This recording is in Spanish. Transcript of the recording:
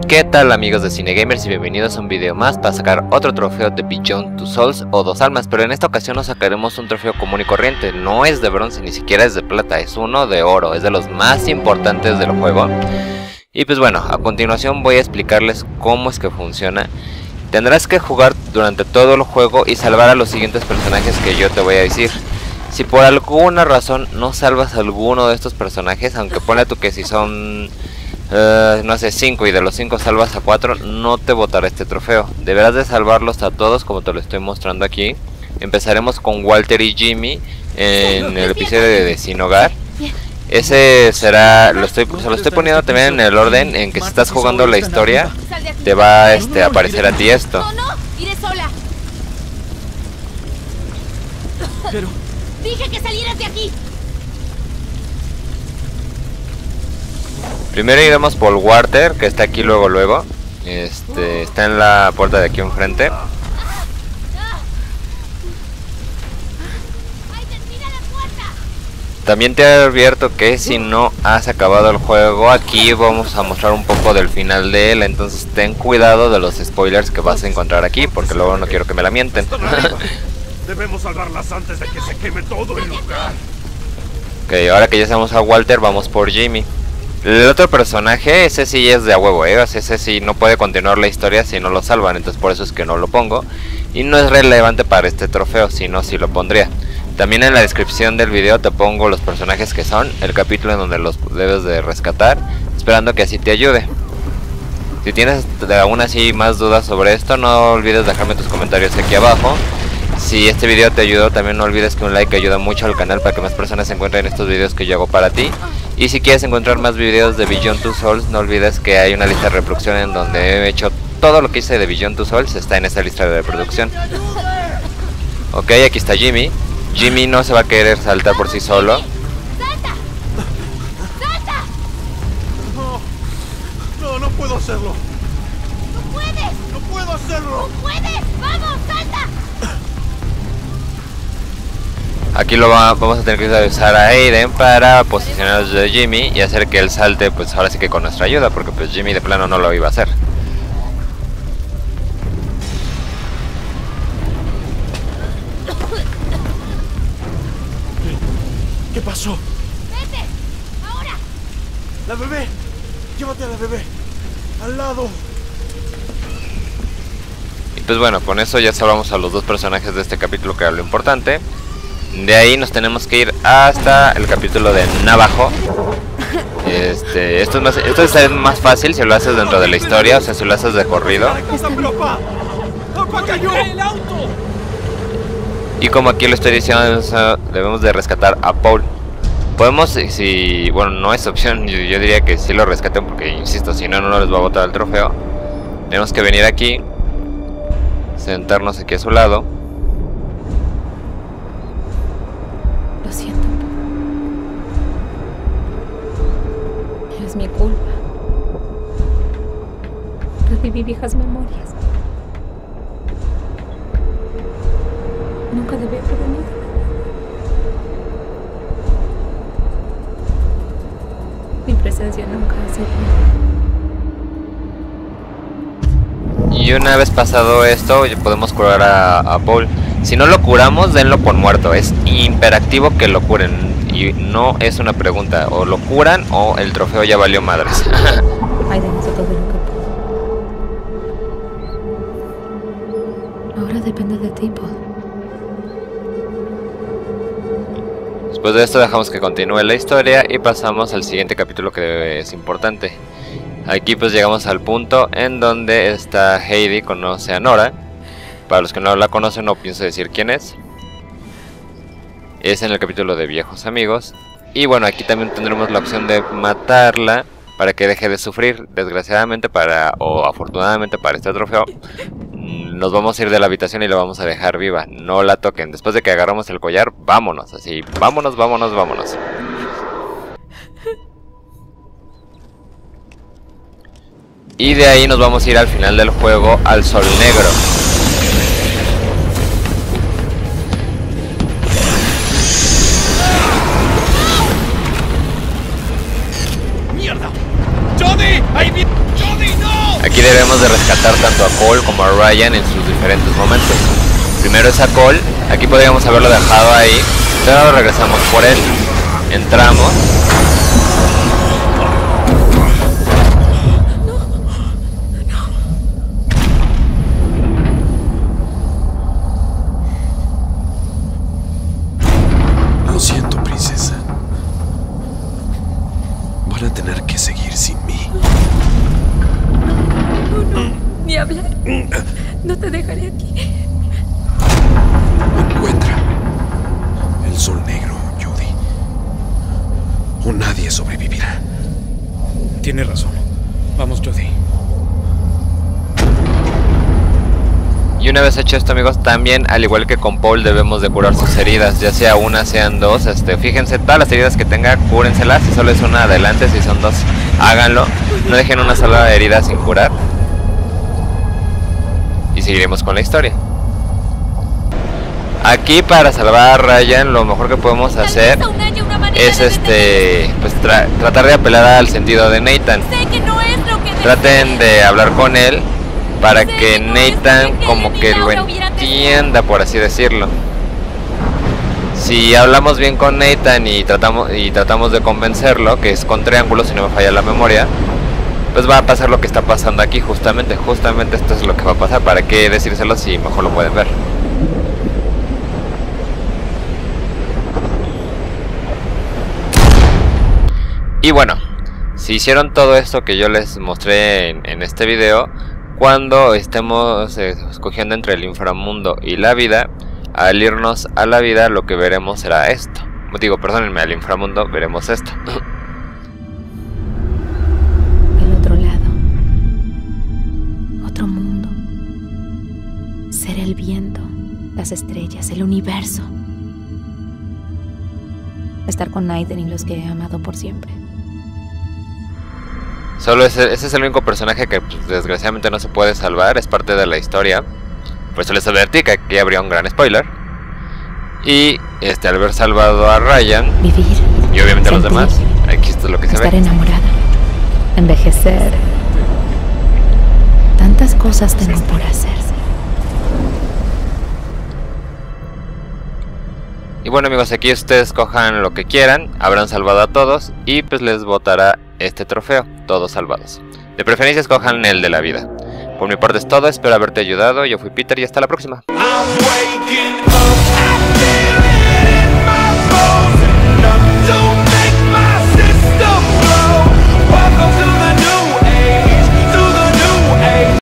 ¿Qué tal amigos de Cinegamers y bienvenidos a un video más para sacar otro trofeo de Beyond Two Souls o Dos Almas? Pero en esta ocasión nos sacaremos un trofeo común y corriente, no es de bronce, ni siquiera es de plata, es uno de oro, es de los más importantes del juego. Y pues bueno, a continuación voy a explicarles cómo es que funciona. Tendrás que jugar durante todo el juego y salvar a los siguientes personajes que yo te voy a decir. Si por alguna razón no salvas a alguno de estos personajes, aunque ponle tú que si son... no sé, 5 y de los 5 salvas a 4, no te botará este trofeo. Deberás de salvarlos a todos como te lo estoy mostrando aquí. Empezaremos con Walter y Jimmy en el episodio de Sin Hogar. Ese será, se lo estoy poniendo también en el orden en que si estás jugando la historia te va a aparecer a ti esto. No, iré sola. Pero dije que salieras de aquí. Primero iremos por Walter, que está aquí luego. Está en la puerta de aquí enfrente. ¡Ay, termina la puerta! También te advierto que si no has acabado el juego, aquí vamos a mostrar un poco del final de él. Entonces ten cuidado de los spoilers que vas a encontrar aquí, porque luego no quiero que me la mienten. debemos salvarlas antes de que se queme todo el lugar. Ok, ahora que ya sabemos a Walter, vamos por Jimmy. El otro personaje, ese sí es de a huevo, ese sí no puede continuar la historia si no lo salvan, entonces por eso es que no lo pongo. Y no es relevante para este trofeo, si no, sí lo pondría. También en la descripción del video te pongo los personajes que son, el capítulo en donde los debes de rescatar, esperando que así te ayude. Si tienes aún así más dudas sobre esto, no olvides dejarme tus comentarios aquí abajo. Si este video te ayudó, también no olvides que un like ayuda mucho al canal para que más personas encuentren estos videos que yo hago para ti. Y si quieres encontrar más videos de Beyond Two Souls, no olvides que hay una lista de reproducción en donde he hecho todo lo que hice de Beyond Two Souls, está en esa lista de reproducción. Ok, aquí está Jimmy. Jimmy no se va a querer saltar por sí solo. ¡Salta! ¡Salta! No puedo hacerlo. ¡No puedes! No puedo hacerlo. ¡No puedes! ¡Vamos, salta! Aquí vamos a tener que usar a Aiden para posicionar a Jimmy y hacer que él salte, pues ahora sí que con nuestra ayuda, porque pues Jimmy de plano no lo iba a hacer. ¿Qué pasó? ¡Vete! ¡Ahora! La bebé. Llévate a la bebé. Al lado. Y pues bueno, con eso ya salvamos a los dos personajes de este capítulo, que era lo importante. De ahí nos tenemos que ir hasta el capítulo de Navajo. Esto es más fácil si lo haces dentro de la historia, o sea, si lo haces de corrido. ¡Papá cayó! Y como aquí lo estoy diciendo, debemos de rescatar a Paul. Podemos, bueno, no es opción, yo diría que sí lo rescaten, porque insisto, si no, no les va a botar el trofeo. Tenemos que venir aquí, sentarnos aquí a su lado. Lo siento. Es mi culpa. Reviví viejas memorias. Nunca debí haber venido. Mi presencia nunca hace bien. Y una vez pasado esto, podemos curar a Paul. Si no lo curamos, denlo por muerto. Es imperativo que lo curen. Y no es una pregunta. O lo curan o el trofeo ya valió madres. Aiden hizo todo lo que pudo. Ahora depende de ti, Paul. Después de esto dejamos que continúe la historia y pasamos al siguiente capítulo, que es importante. Aquí pues llegamos al punto en donde está Heidi conoce a Nora. Para los que no la conocen, no pienso decir quién es. Es en el capítulo de Viejos Amigos. Y bueno, aquí también tendremos la opción de matarla para que deje de sufrir. Desgraciadamente o afortunadamente para este trofeo, nos vamos a ir de la habitación y la vamos a dejar viva. No la toquen. Después de que agarramos el collar, vámonos. Así, vámonos. Y de ahí nos vamos a ir al final del juego, al Sol Negro. aquí debemos de rescatar tanto a Cole como a Ryan en sus diferentes momentos. Primero es a Cole, aquí podríamos haberlo dejado ahí, pero regresamos por él. Entramos. Lo siento, princesa. Van a tener que seguir sin mí. No, ni hablar. No te dejaré aquí. Encuentra el sol negro, Judy. O nadie sobrevivirá. Tiene razón. Vamos, Judy. Y una vez hecho esto, amigos, también al igual que con Paul debemos de curar sus heridas, ya sea una, sean dos. Fíjense, todas las heridas que tenga, cúrenselas. Si solo es una, adelante. Si son dos, háganlo. No dejen una sola herida sin curar. Y seguiremos con la historia. Aquí, para salvar a Ryan, lo mejor que podemos hacer es pues tratar de apelar al sentido de Nathan. Traten de hablar con él para que Nathan como que lo entienda, por así decirlo. Si hablamos bien con Nathan y tratamos de convencerlo, que es con triángulo si no me falla la memoria, pues va a pasar lo que está pasando aquí. Justamente esto es lo que va a pasar. ¿Para qué decírselo si mejor lo pueden ver? Y bueno, si hicieron todo esto que yo les mostré en este video, cuando estemos escogiendo entre el inframundo y la vida, al irnos a la vida lo que veremos será esto. Perdónenme, al inframundo veremos esto. El otro lado. Otro mundo. Ser el viento, las estrellas, el universo. Estar con Nathan y los que he amado por siempre. Solo ese es el único personaje que pues, desgraciadamente no se puede salvar, es parte de la historia. Por eso les advertí que aquí habría un gran spoiler. Y al haber salvado a Ryan, vivir, y obviamente a los sentir, demás, aquí esto es lo que se estar ve. enamorada, envejecer. Tantas cosas tengo por hacer. Y bueno, amigos, aquí ustedes cojan lo que quieran, habrán salvado a todos y pues les botará este trofeo, todos salvados. De preferencia escojan el de la vida. Por mi parte es todo, espero haberte ayudado. Yo fui Peter y hasta la próxima. I'm waking up.